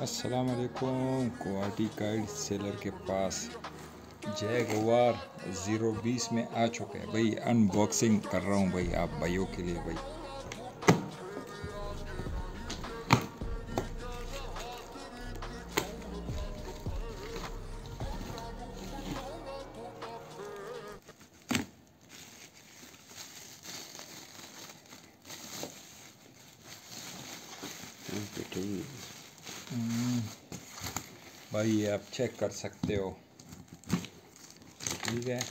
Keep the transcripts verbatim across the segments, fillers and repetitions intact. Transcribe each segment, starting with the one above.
अस्सलाम वालेकुम। Guwahati guide seller के पास जैगवार ज़ीरो बीस में आ चुके हैं भाई। अनबॉक्सिंग कर रहा हूँ भाई, आप भाइयों के लिए भाई। भाई ये आप चेक कर सकते हो, ठीक है।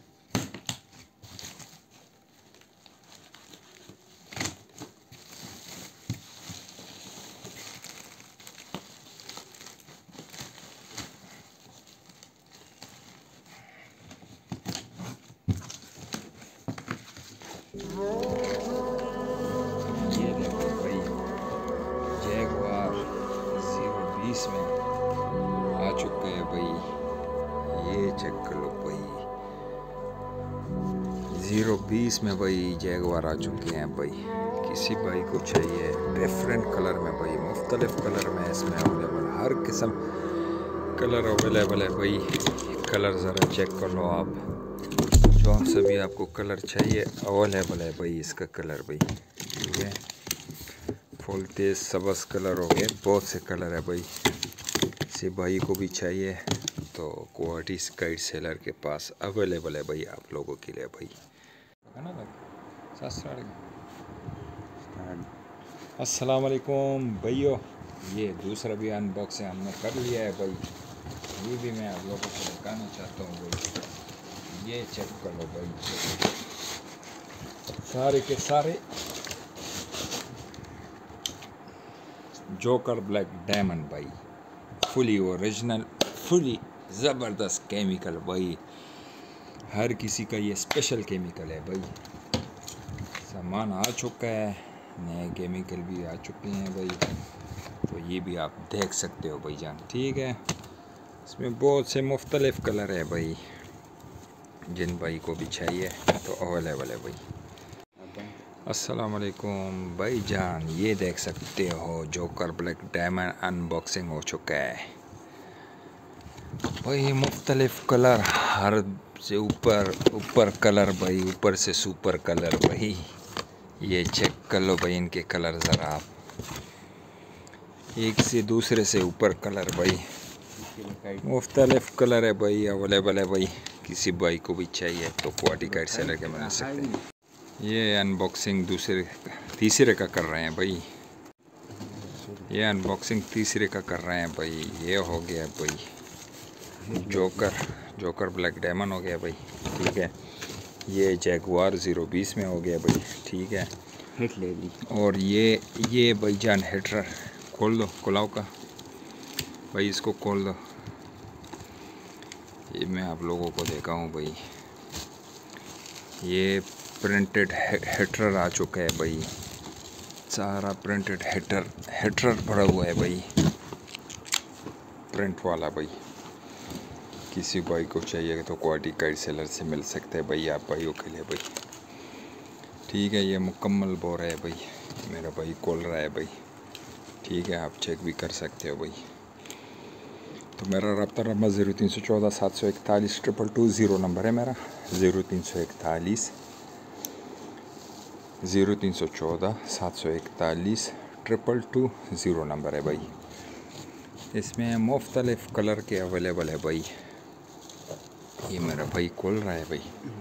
ये देखो भाई, जैगवार ज़ीरो बीस में आ चुके हैं भाई। ये चेक कर लो भाई, ज़ीरो बीस में भाई जैगवार आ चुके हैं भाई। किसी भाई को चाहिए डिफरेंट कलर में भाई, मुख्तलिफ कलर में इसमें अवेलेबल, हर किस्म कलर अवेलेबल है भाई। ये कलर ज़रा चेक कर लो आप, जो से भी आपको कलर चाहिए अवेलेबल है भाई। इसका कलर भाई, ठीक है। फुल तेज सबस कलर हो गए, बहुत से कलर है भाई। से भाई को भी चाहिए तो गुवाहाटी गाइड सेलर के पास अवेलेबल है भाई, आप लोगों के लिए भाई। अस्सलाम वालेकुम भैया। ये दूसरा भी अनबॉक्सिंग हमने कर लिया है भाई, ये भी मैं आप लोगों को दिखाना चाहता हूँ भाई। ये चेक कर लो भाई, सारे के सारे जोकर ब्लैक डायमंड भाई, फुली ओरिजिनल, फुली ज़बरदस्त केमिकल भाई। हर किसी का ये स्पेशल केमिकल है भाई। सामान आ चुका है, नए केमिकल भी आ चुके हैं भाई। तो ये भी आप देख सकते हो भाई जान, ठीक है। इसमें बहुत से मुख्तलिफ कलर है भाई, जिन भाई को भी चाहिए तो अवेलेबल है भाई। अस्सलाम वालेकुम भाई जान, ये देख सकते हो जोकर ब्लैक डायमंड अनबॉक्सिंग हो चुका है भाई। मुख्तलिफ कलर, हर से ऊपर ऊपर कलर भाई, ऊपर से सुपर कलर भाई। ये चेक कर लो भाई इनके कलर ज़रा आप, एक से दूसरे से ऊपर कलर भाई। मुख्तलिफ कलर है भाई, अवेलेबल है भाई। किसी भाई को भी चाहिए तो गुवाहाटी गाइड सेलर के बना सकते हैं। ये अनबॉक्सिंग दूसरे तीसरे का कर रहे हैं भाई, ये अनबॉक्सिंग तीसरे का कर रहे हैं भाई। ये हो गया भाई जोकर जोकर ब्लैक डायमंड हो गया भाई, ठीक है। ये जैगवार ज़ीरो बीस में हो गया भाई, ठीक है। हिट ले ली। और ये ये भाई जान हिटर खोल दो, खुलाओ का भाई, इसको खोल दो। ये मैं आप लोगों को देखा हूँ भाई, ये प्रिंटेड हिटर आ चुका है भाई। सारा प्रिंटेड हिटर हिटर पड़ा हुआ है भाई, प्रिंट वाला भाई। किसी भाई को चाहिए तो गुवाहाटी गाइड सेलर से मिल सकते हैं भाई, आप भाइयों के लिए भाई, ठीक है। ये मुकम्मल बोर है भाई, मेरा भाई खोल रहा है भाई, ठीक है। आप चेक भी कर सकते हो भाई। तो मेरा रब्ता नंबर ज़ीरो तीन सौ चौदह सात सौ इकतालीस ट्रिपल टू ज़ीरो नंबर है मेरा, ज़ीरो तीन सौ इकतालीस ज़ीरो तीन सौ चौदह सात सौ इकतालीस ट्रिपल टू ज़ीरो नंबर है भाई। इसमें मुख्तलिफ कलर के अवेलेबल है भाई। ये मेरा भाई खोल रहा है भाई,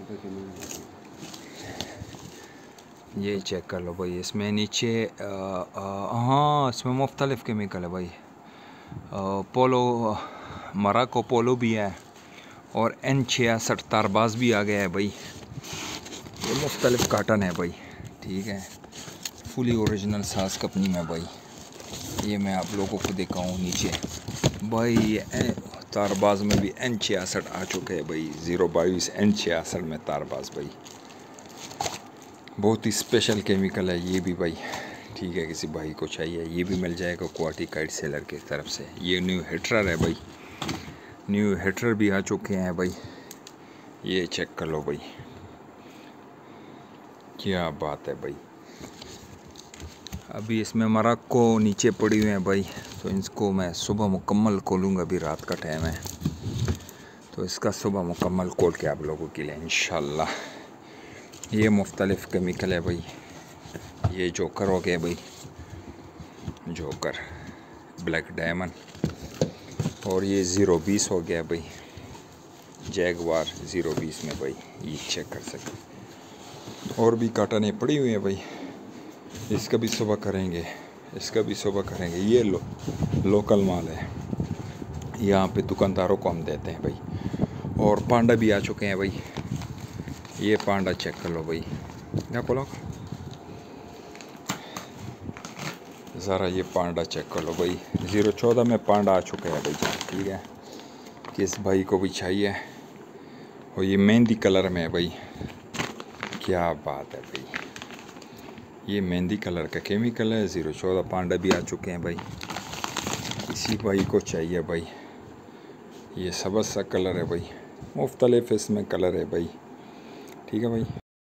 ये चेक कर लो भाई। इसमें नीचे हाँ, इसमें मुख्तलिफ केमिकल है भाई। आ, पोलो मराको पोलो भी है, और एन छियासठ तारबाज भी आ गया है भाई। ये मुख्तलिफ काटन है भाई, ठीक है। फुली ओरिजिनल सास कंपनी में भाई। ये मैं आप लोगों को दिखाऊँ नीचे भाई, ये तारबाज में भी एन छियासठ आ चुके हैं भाई। ज़ीरो बाईस एन छियासठ में तारबाज भाई, बहुत ही स्पेशल केमिकल है ये भी भाई, ठीक है। किसी भाई को चाहिए ये भी मिल जाएगा गुवाहाटी गाइड सेलर की तरफ से। ये न्यू हिटर है भाई, न्यू हिटर भी आ चुके हैं भाई। ये चेक कर लो भाई, क्या बात है भाई। अभी इसमें मराको नीचे पड़ी हुई हैं भाई, तो इसको मैं सुबह मुकम्मल खोलूँगा। अभी रात का टाइम है तो इसका सुबह मुकम्मल खोल के आप लोगों के लिए इंशाल्लाह। ये मुख्तलिफ़ केमिकल है भाई। ये जोकर हो गया भाई, जोकर ब्लैक डायमंड, और ये ज़ीरो बीस हो गया भाई, जैगवार ज़ीरो बीस में भाई, ये चेक कर सकते। और भी काटने पड़ी हुई हैं भाई, इसका भी सुबह करेंगे, इसका भी सुबह करेंगे। ये लो लोकल माल है, यहाँ पे दुकानदारों को हम देते हैं भाई। और पांडा भी आ चुके हैं भाई, ये पांडा चेक कर लो भाई, क्या बोलो ज़रा, ये पांडा चेक कर लो भाई। ज़ीरो चौदह में पांडा आ चुका है भाई, ठीक है, किस भाई को भी चाहिए। और ये मेहंदी कलर में है भाई, क्या बात है भाई, ये मेहंदी कलर का केमिकल है। ज़ीरो चौदह पांडा भी आ चुके हैं भाई, इसी भाई को चाहिए भाई। ये सबस सा कलर है भाई, मुख्तलिफ इसमें कलर है भाई, ठीक है भाई।